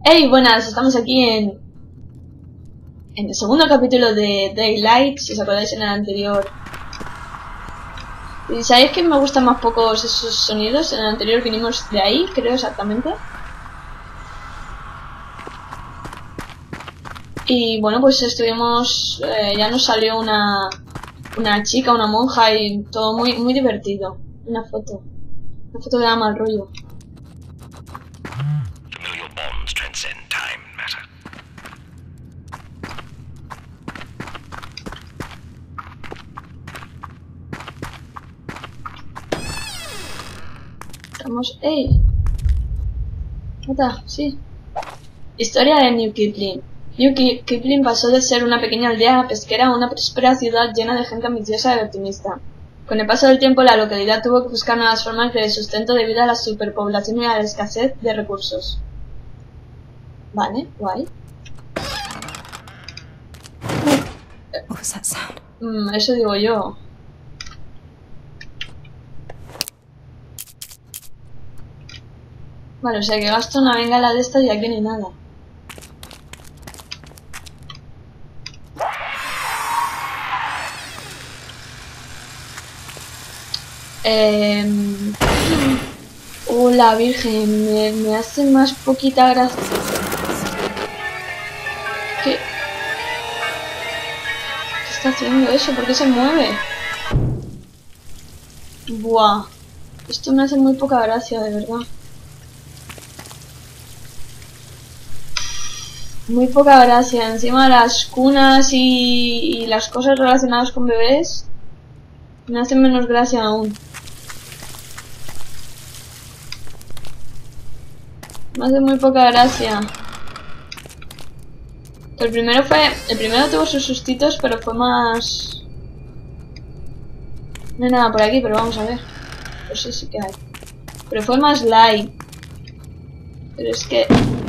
Hey, buenas, estamos aquí en el segundo capítulo de Daylight, si os acordáis en el anterior. ¿Y sabéis que me gustan más pocos esos sonidos? En el anterior vinimos de ahí, creo exactamente. Y bueno, pues estuvimos, ya nos salió una chica, una monja y todo muy divertido. Una foto que da mal rollo. Familial bonds transcend time and matter. Estamos... ¡Ey! Sí. Historia de New Kipling. New Kipling pasó de ser una pequeña aldea pesquera a una próspera ciudad llena de gente ambiciosa y optimista. Con el paso del tiempo, la localidad tuvo que buscar nuevas formas de sustento debido a la superpoblación y a la escasez de recursos. Vale, guay. What was that sound? Eso digo yo. Vale, o sea que gasto una bengala de estas y aquí no hay nada. La Virgen, me hace más poquita gracia. ¿Qué está haciendo eso? ¿Por qué se mueve? Buah. Esto me hace muy poca gracia, de verdad. Muy poca gracia. Encima las cunas y las cosas relacionadas con bebés me hacen menos gracia aún. Me hace muy poca gracia. El primero tuvo sus sustitos, pero fue más... No hay nada por aquí, pero vamos a ver. Pues sí que hay. Pero fue más light. Pero es que...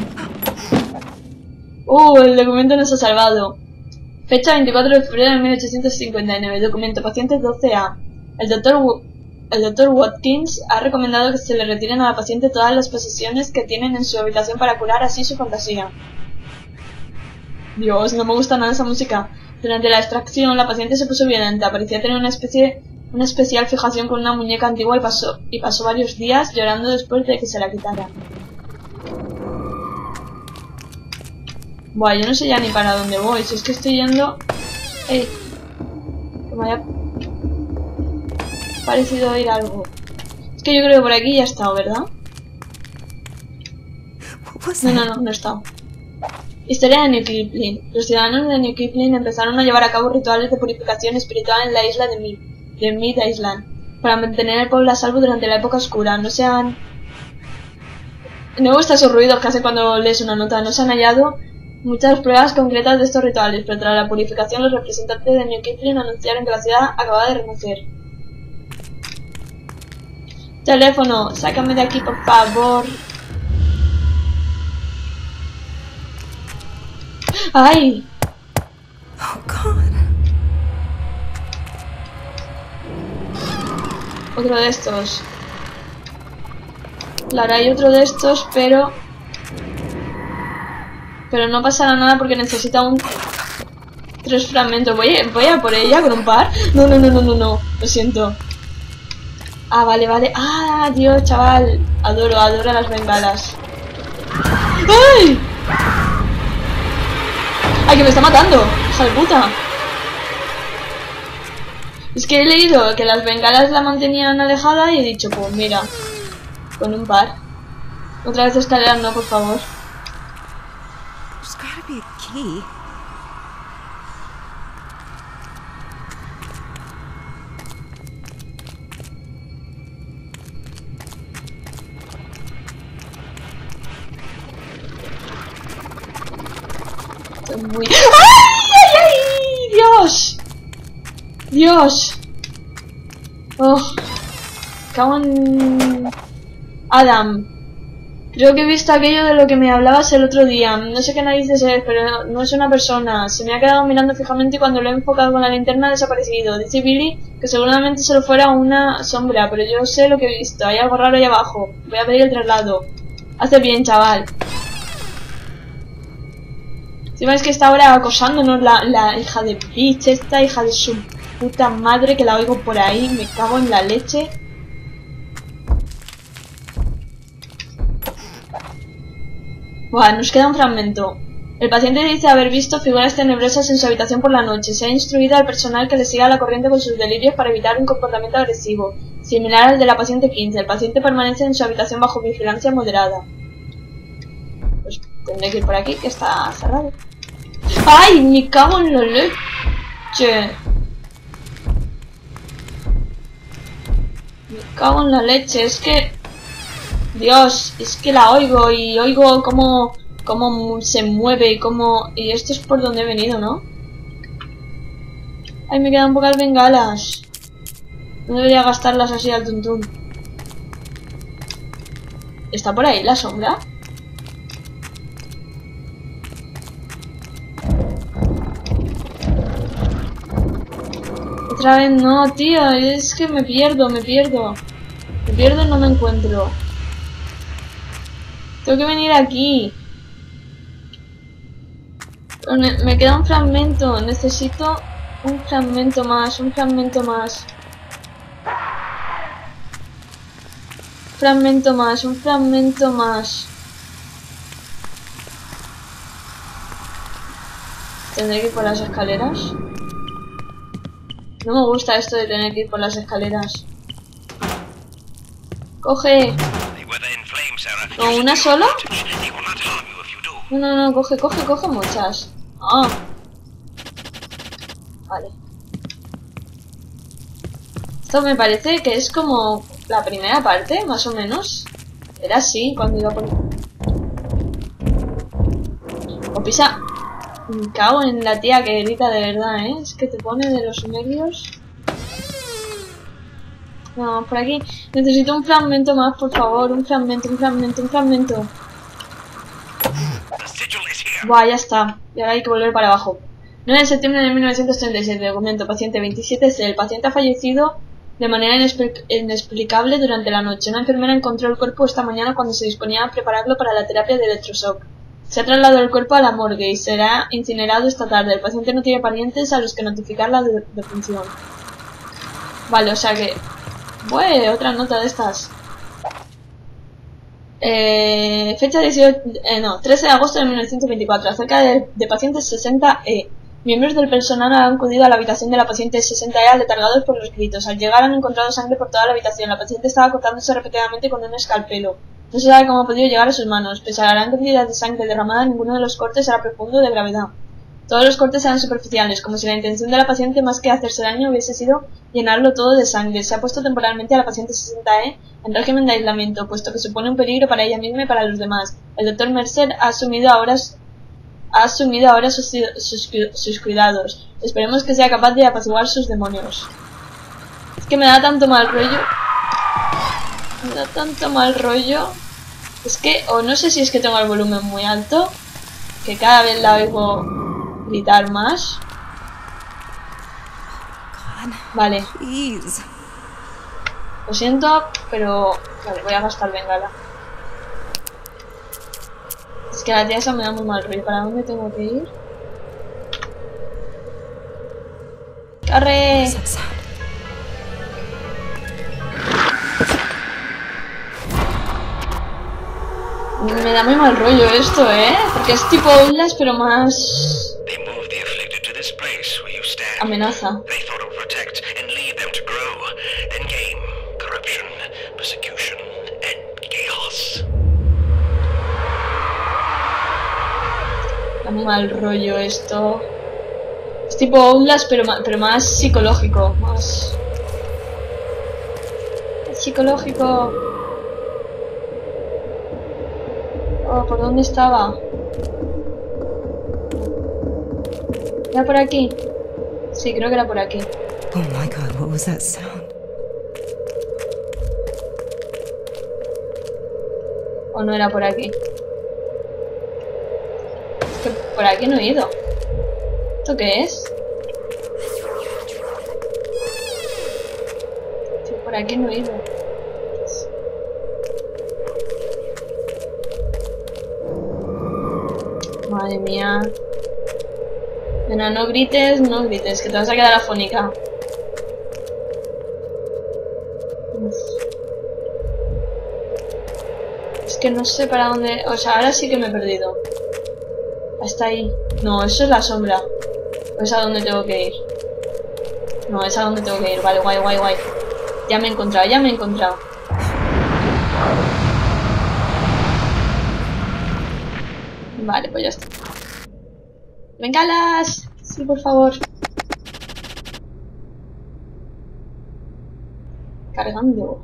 el documento nos ha salvado. Fecha 24 de febrero de 1859. Documento paciente 12A. El doctor Watkins ha recomendado que se le retiren a la paciente todas las posesiones que tienen en su habitación para curar así su fantasía. Dios, no me gusta nada esa música. Durante la extracción, la paciente se puso violenta. Parecía tener una especial fijación con una muñeca antigua y pasó varios días llorando después de que se la quitara. Buah, yo no sé ya ni para dónde voy. Si es que estoy yendo... ¡Ey! Que me haya parecido oír algo. Es que yo creo que por aquí ya he estado, ¿verdad? No he estado. Historia de New Kipling. Los ciudadanos de New Kipling empezaron a llevar a cabo rituales de purificación espiritual en la isla de Mid Island para mantener el pueblo a salvo durante la época oscura. No me gustan esos ruidos que hace cuando lees una nota. No se han hallado muchas pruebas concretas de estos rituales, pero tras la purificación los representantes de New Kipling anunciaron que la ciudad acababa de renacer. Teléfono, sácame de aquí, por favor. ¡Ay! Oh, God. Otro de estos. Claro, hay otro de estos, pero no pasará nada porque necesita 3 fragmentos. Voy a por ella con un par. No. Lo siento. Ah, vale. Ah, Dios, chaval. Adoro las bengalas. ¡Ay! ¡Ay, que me está matando! ¡Hija de puta! Es que he leído que las bengalas la mantenían alejada y he dicho, pues mira, con un par. Otra vez escaleras no, por favor. There's gotta be a key. Muy... ¡Ay! ¡Dios! Oh, cago en... Adam, creo que he visto aquello de lo que me hablabas el otro día. No sé qué narices es, pero no es una persona. Se me ha quedado mirando fijamente y cuando lo he enfocado con la linterna ha desaparecido. Dice Billy que seguramente solo fuera una sombra, pero yo sé lo que he visto. Hay algo raro ahí abajo. Voy a pedir el traslado. Hace bien, chaval. Encima es que está ahora acosándonos la hija de bitch, esta hija de su puta madre, que la oigo por ahí, me cago en la leche. Buah, nos queda un fragmento. El paciente dice haber visto figuras tenebrosas en su habitación por la noche. Se ha instruido al personal que le siga la corriente con sus delirios para evitar un comportamiento agresivo, similar al de la paciente 15. El paciente permanece en su habitación bajo vigilancia moderada. Pues tendré que ir por aquí, que está cerrado. ¡Ay! Me cago en la leche. Me cago en la leche. Es que... Dios, es que la oigo y oigo cómo se mueve y cómo... Y esto es por donde he venido, ¿no? Ay, me quedan pocas bengalas. No debería gastarlas así al tuntún. ¿Está por ahí la sombra? Otra vez no, tío. Es que me pierdo. Me pierdo y no me encuentro. Tengo que venir aquí. Me queda un fragmento. Necesito un fragmento más. Un fragmento más. Un fragmento más. ¿Tendré que ir por las escaleras? No me gusta esto de tener que ir por las escaleras. ¡Coge! ¿No, una solo? No, coge muchas. Ah. Vale. Esto me parece que es como la primera parte, más o menos. Era así cuando iba por... O pisa... Me cago en la tía que grita de verdad, ¿eh? Es que te pone de los nervios. No, por aquí. Necesito un fragmento más, por favor. Un fragmento. Buah, ya está. Y ahora hay que volver para abajo. 9 de septiembre de 1937. Documento. Paciente 27C. El paciente ha fallecido de manera inexplicable durante la noche. Una enfermera encontró el cuerpo esta mañana cuando se disponía a prepararlo para la terapia de electroshock. Se ha trasladado el cuerpo a la morgue y será incinerado esta tarde. El paciente no tiene parientes a los que notificar la defunción. Vale, o sea que... Bueno, otra nota de estas. Fecha 13 de agosto de 1924. Acerca de pacientes 60E. Miembros del personal han acudido a la habitación de la paciente 60E aletargados por los gritos. Al llegar han encontrado sangre por toda la habitación. La paciente estaba cortándose repetidamente con un escalpelo. No se sabe cómo ha podido llegar a sus manos. Pese a la gran cantidad de sangre derramada, ninguno de los cortes era profundo de gravedad. Todos los cortes eran superficiales, como si la intención de la paciente más que hacerse daño hubiese sido llenarlo todo de sangre. Se ha puesto temporalmente a la paciente 60E en régimen de aislamiento, puesto que supone un peligro para ella misma y para los demás. El Dr. Mercer ha asumido ahora sus cuidados. Esperemos que sea capaz de apaciguar sus demonios. Es que me da tanto mal rollo. Es que, o no sé si es que tengo el volumen muy alto, que cada vez la oigo gritar más. Vale. Lo siento, pero... Vale, voy a gastar bengala. Es que la tía esa me da muy mal rollo. ¿Para dónde tengo que ir? ¡Corre! Me da muy mal rollo esto, porque es tipo Outlast, pero más... amenaza. Da muy mal rollo esto. Es tipo Outlast, pero más psicológico, más... psicológico. Oh, ¿por dónde estaba? ¿Era por aquí? Sí, creo que era por aquí. Oh my god, what was that sound? ¿O no era por aquí? Es que por aquí no he ido. ¿Esto qué es? Sí, por aquí no he ido. Madre mía. Nena, no grites, no grites, que te vas a quedar afónica. Uf. Es que no sé para dónde... O sea, ahora sí que me he perdido. Hasta ahí. No, eso es la sombra. ¿O es a dónde tengo que ir? No, es a donde tengo que ir. Vale, guay, guay, guay. Ya me he encontrado, ya me he encontrado. Vale, pues ya está. ¡Bengalas! Sí, por favor. Cargando.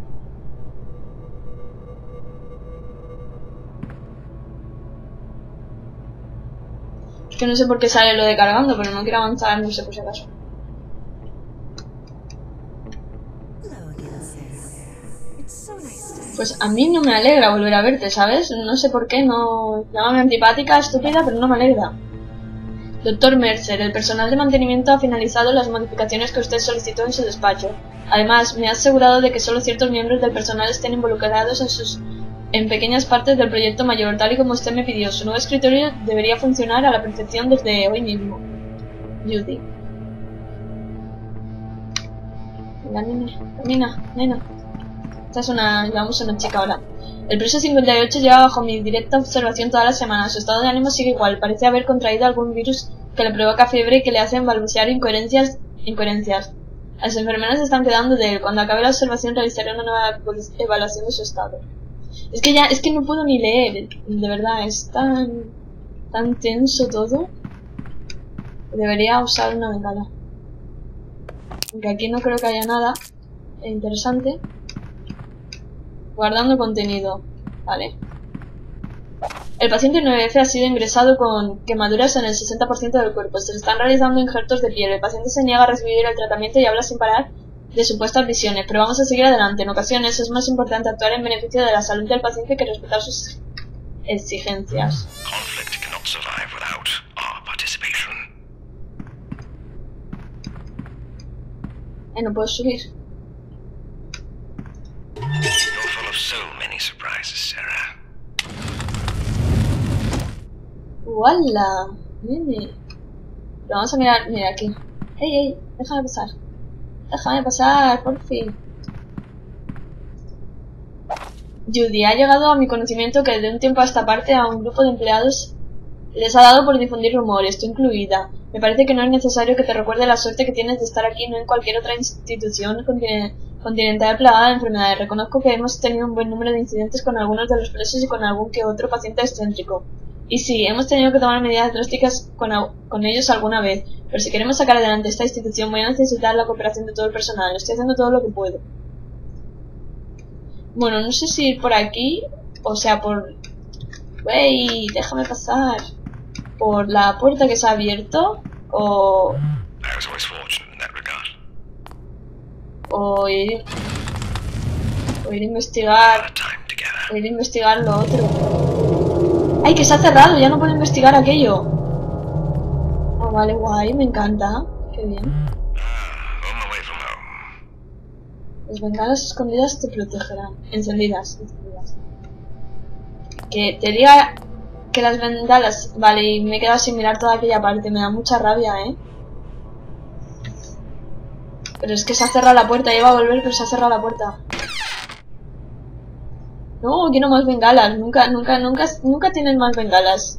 Es que no sé por qué sale lo de cargando, pero no quiero avanzar, no sé por si acaso. Pues a mí no me alegra volver a verte, ¿sabes? No sé por qué, no... Llámame antipática, estúpida, pero no me alegra. Doctor Mercer, el personal de mantenimiento ha finalizado las modificaciones que usted solicitó en su despacho. Además, me ha asegurado de que solo ciertos miembros del personal estén involucrados en pequeñas partes del proyecto mayor, tal y como usted me pidió. Su nuevo escritorio debería funcionar a la perfección desde hoy mismo. Judy. Venga, nena, nena. Esta es una... llevamos a una chica ahora. El preso 58 lleva bajo mi directa observación toda la semana. Su estado de ánimo sigue igual. Parece haber contraído algún virus que le provoca fiebre y que le hacen balbucear incoherencias. Las enfermeras se están quedando de él. Cuando acabe la observación realizaré una nueva evaluación de su estado. Es que no puedo ni leer. De verdad, es tan tenso todo. Debería usar una bengala. Aunque aquí no creo que haya nada interesante. Guardando contenido. Vale. El paciente 9F ha sido ingresado con quemaduras en el 60% del cuerpo. Se le están realizando injertos de piel. El paciente se niega a recibir el tratamiento y habla sin parar de supuestas visiones. Pero vamos a seguir adelante. En ocasiones es más importante actuar en beneficio de la salud del paciente que respetar sus exigencias. Conflict cannot survive without our participation. No puedo subir. You're full of so many surprises, Sarah. ¡Wala! Nene. Pero vamos a mirar, mira aquí. ¡Ey! Déjame pasar. Déjame pasar, por fin. Judy, ha llegado a mi conocimiento que de un tiempo a esta parte a un grupo de empleados les ha dado por difundir rumores, tú incluida. Me parece que no es necesario que te recuerde la suerte que tienes de estar aquí, no en cualquier otra institución continental plagada de enfermedades. Reconozco que hemos tenido un buen número de incidentes con algunos de los presos y con algún que otro paciente excéntrico. Y sí, hemos tenido que tomar medidas drásticas con ellos alguna vez, pero si queremos sacar adelante esta institución voy a necesitar la cooperación de todo el personal. Estoy haciendo todo lo que puedo. Bueno, no sé si ir por aquí, o sea, por... ¡Wey! Déjame pasar. Por la puerta que se ha abierto, o... I was always fortunate in that regard. O ir a investigar... Time together. O ir a investigar lo otro. ¡Ay, que se ha cerrado! Ya no puedo investigar aquello. Ah, vale, guay, me encanta. Qué bien. Home away from home. Las bengalas escondidas te protegerán. Encendidas. Que te diga que las bengalas... Vale, y me he quedado sin mirar toda aquella parte. Me da mucha rabia, ¿eh? Pero es que se ha cerrado la puerta. Iba a volver, pero se ha cerrado la puerta. No, quiero más bengalas. Nunca tienen más bengalas.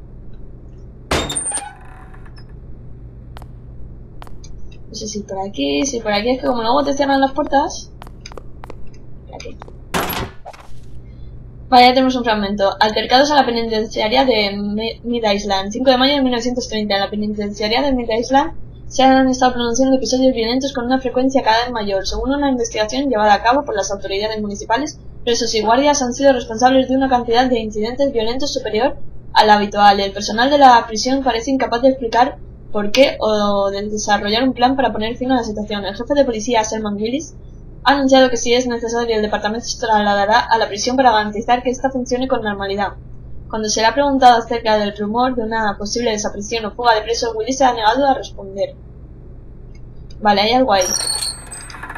No sé si por aquí, es que como luego te cierran las puertas. Por aquí. Vale, ya tenemos un fragmento. Altercados a la penitenciaria de Mid Island. 5 de mayo de 1930. En la penitenciaria de Mid Island se han estado pronunciando episodios violentos con una frecuencia cada vez mayor. Según una investigación llevada a cabo por las autoridades municipales, presos y guardias han sido responsables de una cantidad de incidentes violentos superior a la habitual. El personal de la prisión parece incapaz de explicar por qué o de desarrollar un plan para poner fin a la situación. El jefe de policía, Sherman Willis, ha anunciado que si es necesario el departamento se trasladará a la prisión para garantizar que ésta funcione con normalidad. Cuando se le ha preguntado acerca del rumor de una posible desaparición o fuga de presos, Willis se ha negado a responder. Vale, hay algo ahí.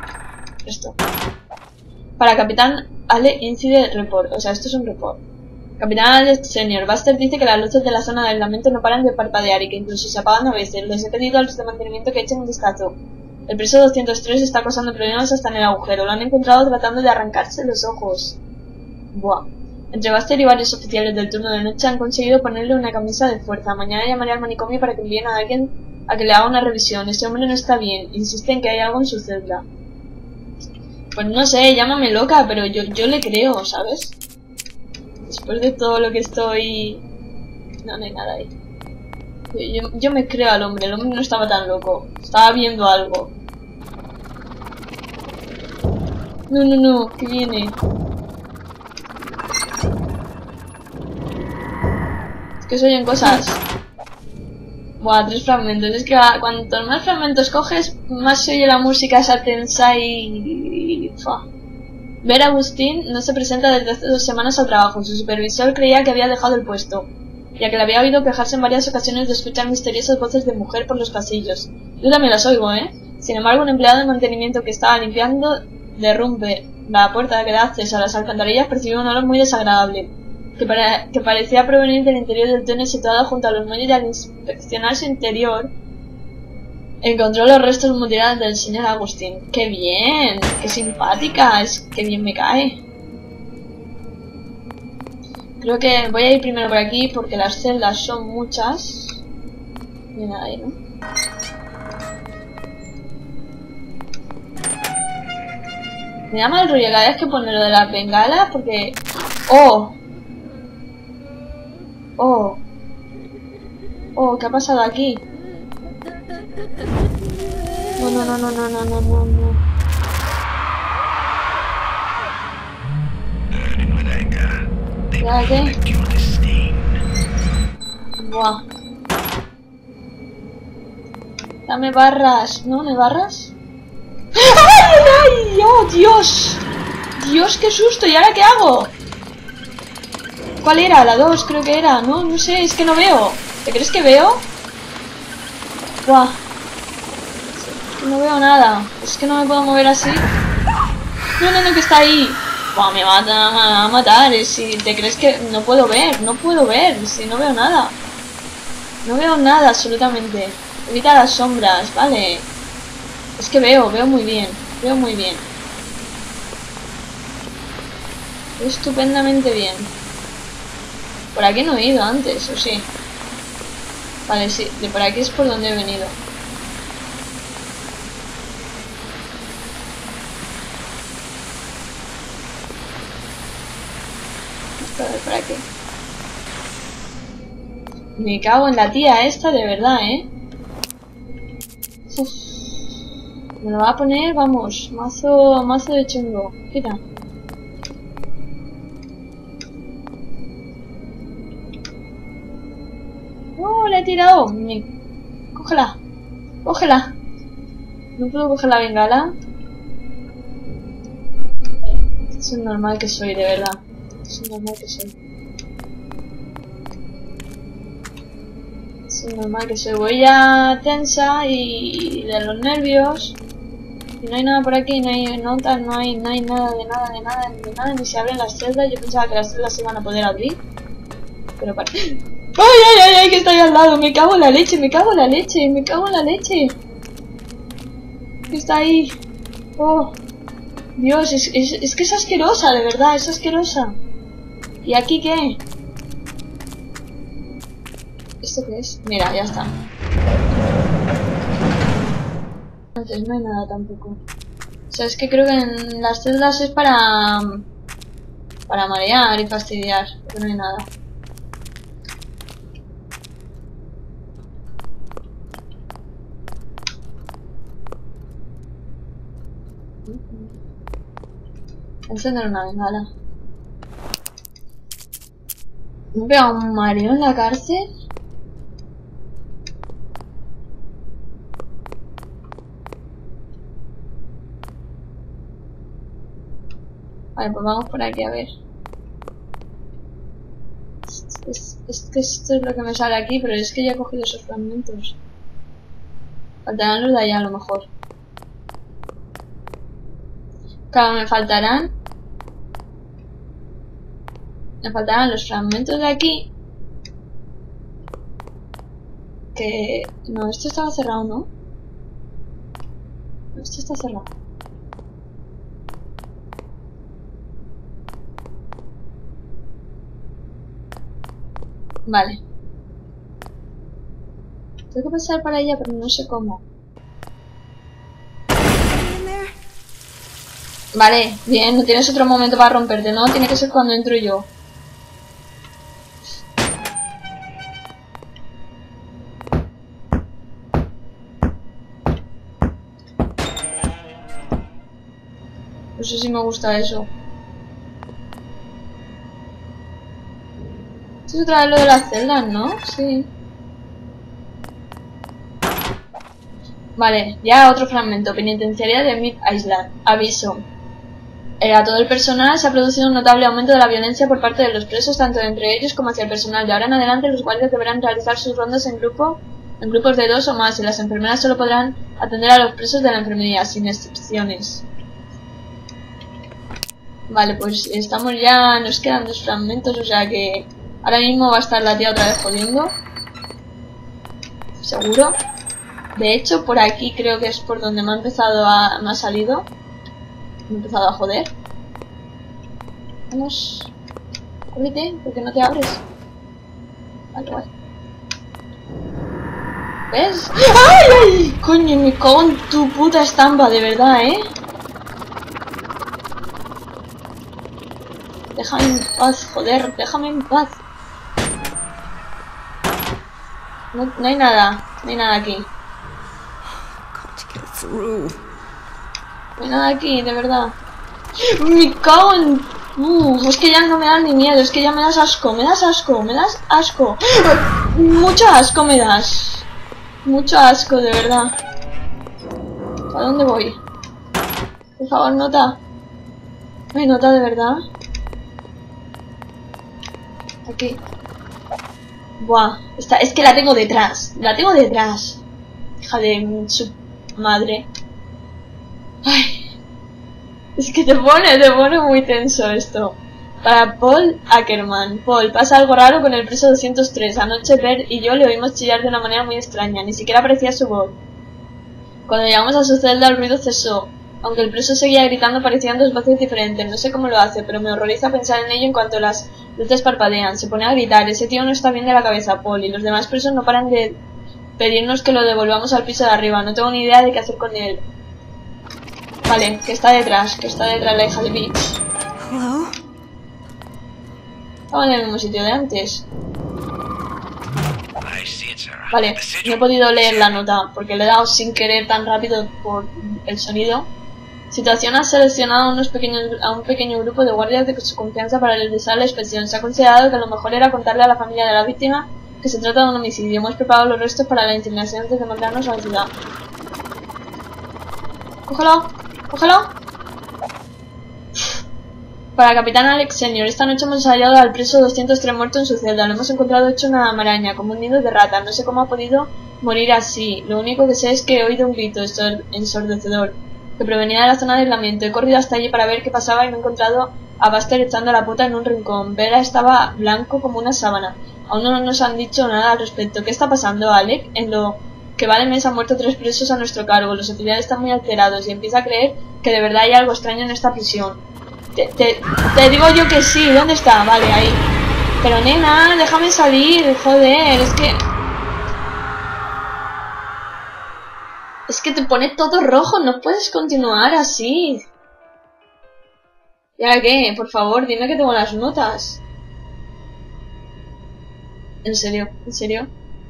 Esto. Para Capitán Ale Incident Report. O sea, esto es un report. Capitán Alex Senior, Buster dice que las luces de la zona de aislamiento no paran de parpadear y que incluso se apagan a veces. Les he pedido a los de mantenimiento que echen un vistazo. El preso 203 está causando problemas hasta en el agujero. Lo han encontrado tratando de arrancarse los ojos. Buah. Entre Buster y varios oficiales del turno de noche han conseguido ponerle una camisa de fuerza. Mañana llamaré al manicomio para que envíen a alguien a que le haga una revisión. Ese hombre no está bien. Insiste en que hay algo en su celda. Pues no sé, llámame loca, pero yo le creo, ¿sabes? Después de todo lo que estoy... No hay nada ahí. Yo me creo al hombre. El hombre no estaba tan loco. Estaba viendo algo. No, que viene. Es que se oyen cosas. Buah, 3 fragmentos. Es que cuantos más fragmentos coges, más se oye la música esa tensa y... Fua. Ver a Agustín no se presenta desde hace 2 semanas al trabajo. Su supervisor creía que había dejado el puesto, ya que le había oído quejarse en varias ocasiones de escuchar misteriosas voces de mujer por los pasillos. Yo también las oigo, ¿eh? Sin embargo, un empleado de mantenimiento que estaba limpiando derrumbe la puerta que da acceso a las alcantarillas percibió un olor muy desagradable, que parecía provenir del interior del túnel situado junto a los muelles, y al inspeccionar su interior encontró los restos mutilados del señor Agustín. ¡Qué bien! ¡Qué simpática! ¡Qué bien me cae! Creo que voy a ir primero por aquí porque las celdas son muchas. No hay nada ahí, ¿no? Me da mal rollo cada vez que pone lo de las bengalas porque... ¡Oh! ¡Oh! ¡Oh! ¿Qué ha pasado aquí? No. Burning with anger, they ¿Ya qué? reflect your disdain. Buah. Dame barras. ¿No? ¿Me barras? ¡Ay! ¡Oh, Dios! ¡Dios, qué susto! ¿Y ahora qué hago? ¿Cuál era? La 2 creo que era. No sé, es que no veo. ¿Te crees que veo? Buah. Es que no veo nada. Es que no me puedo mover así. No, que está ahí. Buah, me va a matar. Si te crees que... No puedo ver. Si no veo nada. No veo nada, absolutamente. Evita las sombras, vale. Es que veo muy bien. Veo estupendamente bien. Por aquí no he ido antes, ¿o sí? Vale, sí, de por aquí es por donde he venido. Esto de por aquí. Me cago en la tía esta, de verdad, ¿eh? Uf. Me lo va a poner, vamos, mazo de chungo. Mira. ¡Oh, la he tirado! Cógela. No puedo coger la bengala. Es un normal que soy, de verdad. Es un normal que soy. Voy ya tensa y de los nervios. Y no hay nada por aquí, no hay notas, no hay nada de nada, ni se abren las celdas. Yo pensaba que las celdas se iban a poder abrir. Pero para... ¡Ay! Que está ahí al lado. Me cago en la leche. Que está ahí. Oh, Dios, es que es asquerosa, de verdad, es asquerosa. ¿Y aquí qué? ¿Esto qué es? Mira, ya está. Entonces no hay nada tampoco. O sea, es que creo que en las celdas es para marear y fastidiar, pero no hay nada. Encender una bengala. ¿Veo a un mareo en la cárcel? Vale, pues vamos por aquí a ver. Es que esto es lo que me sale aquí, pero es que ya he cogido esos fragmentos. Faltarán los de allá a lo mejor. Claro, me faltarán. Me faltarán los fragmentos de aquí. Que... No, esto estaba cerrado, ¿no? No, esto está cerrado. Vale. Tengo que pasar para allá, pero no sé cómo. Vale, bien, no tienes otro momento para romperte, ¿no? Tiene que ser cuando entro yo. No sé si me gusta eso. Esto es otra vez lo de las celdas, ¿no? Sí. Vale, ya otro fragmento. Penitenciaria de Mid Island. Aviso. A todo el personal se ha producido un notable aumento de la violencia por parte de los presos, tanto entre ellos como hacia el personal. De ahora en adelante los guardias deberán realizar sus rondas en grupos de 2 o más, y las enfermeras solo podrán atender a los presos de la enfermería, sin excepciones. Vale, pues estamos ya, nos quedan 2 fragmentos, o sea que ahora mismo va a estar la tía otra vez jodiendo. Seguro. De hecho, por aquí creo que es por donde me ha salido. Me he empezado a joder. Vamos. Ábrete, ¿por qué no te abres? Vale, vale. ¿Ves? ¡Ay, ay! Coño, me cago en tu puta estampa, de verdad, ¿eh? Déjame en paz, joder, déjame en paz. No hay nada, no hay nada aquí. No hay nada aquí, de verdad. Me cago en... es que ya no me das ni miedo, es que ya me das asco, me das asco, me das asco. Mucho asco me das. Mucho asco, de verdad. ¿A dónde voy? Por favor, nota. ¿No hay nota, de verdad? Aquí. Buah, es que la tengo detrás. La tengo detrás. Hija de su madre. Ay. Es que te pone muy tenso esto. Para Paul Ackerman. Paul, pasa algo raro con el preso 203. Anoche Bert y yo le oímos chillar de una manera muy extraña. Ni siquiera parecía su voz. Cuando llegamos a su celda el ruido cesó. Aunque el preso seguía gritando, parecían 2 voces diferentes. No sé cómo lo hace, pero me horroriza pensar en ello en cuanto las luces parpadean. Se pone a gritar. Ese tío no está bien de la cabeza, Paul. Y los demás presos no paran de pedirnos que lo devolvamos al piso de arriba. No tengo ni idea de qué hacer con él. Vale, que está detrás la hija de bitch. Hello? Estaba en el mismo sitio de antes. Vale, no he podido leer la nota porque le he dado sin querer tan rápido por el sonido. Situación: ha seleccionado a un pequeño grupo de guardias de su confianza para realizar la inspección. Se ha considerado que lo mejor era contarle a la familia de la víctima que se trata de un homicidio. Hemos preparado los restos para la incineración antes de mandarnos a la ciudad. ¡Cógelo! ¡Cógelo! Para Capitán Alex Senior, esta noche hemos hallado al preso 203 muerto en su celda. Lo hemos encontrado hecho una maraña, como un nido de rata. No sé cómo ha podido morir así. Lo único que sé es que he oído un grito ensordecedor que provenía de la zona de aislamiento. He corrido hasta allí para ver qué pasaba y me he encontrado a Buster echando la puta en un rincón. Vera estaba blanco como una sábana. Aún no nos han dicho nada al respecto. ¿Qué está pasando, Alex? En lo que va de mes han muerto 3 presos a nuestro cargo. Los oficiales están muy alterados y empieza a creer que de verdad hay algo extraño en esta prisión. Te digo yo que sí. ¿Dónde está? Vale, ahí. Pero nena, déjame salir. Joder, es que te pone todo rojo. No puedes continuar así. ¿Y ahora qué? Por favor, dime que tengo las notas. ¿En serio? ¿En serio?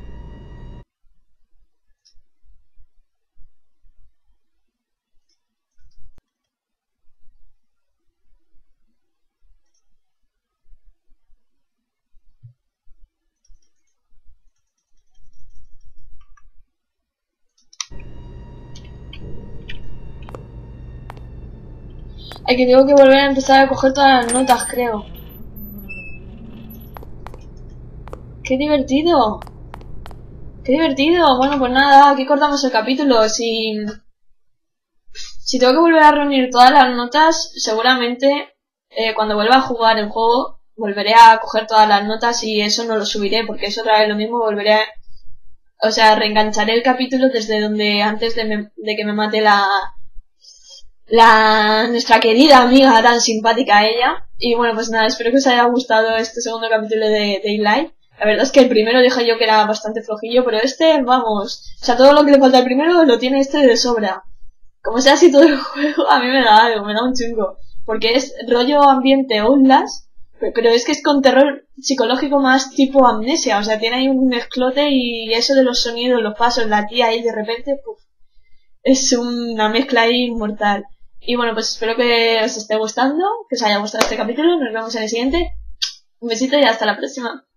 Ay, que tengo que volver a empezar a coger todas las notas, creo. ¡Qué divertido! ¡Qué divertido! Bueno, pues nada, aquí cortamos el capítulo. Si tengo que volver a reunir todas las notas, seguramente cuando vuelva a jugar el juego volveré a coger todas las notas y eso no lo subiré, porque es otra vez lo mismo, volveré, o sea, reengancharé el capítulo desde donde antes de que me mate nuestra querida amiga tan simpática ella. Y bueno, pues nada, espero que os haya gustado este segundo capítulo de Daylight. La verdad es que el primero dije yo que era bastante flojillo, pero este, vamos, o sea, todo lo que le falta al primero lo tiene este de sobra. Como sea así todo el juego, a mí me da algo, me da un chungo. Porque es rollo ambiente Outlast, pero es que es con terror psicológico más tipo amnesia. O sea, tiene ahí un mezclote y eso de los sonidos, los pasos, la tía ahí de repente, puf, es una mezcla ahí mortal. Y bueno, pues espero que os esté gustando, que os haya gustado este capítulo. Nos vemos en el siguiente. Un besito y hasta la próxima.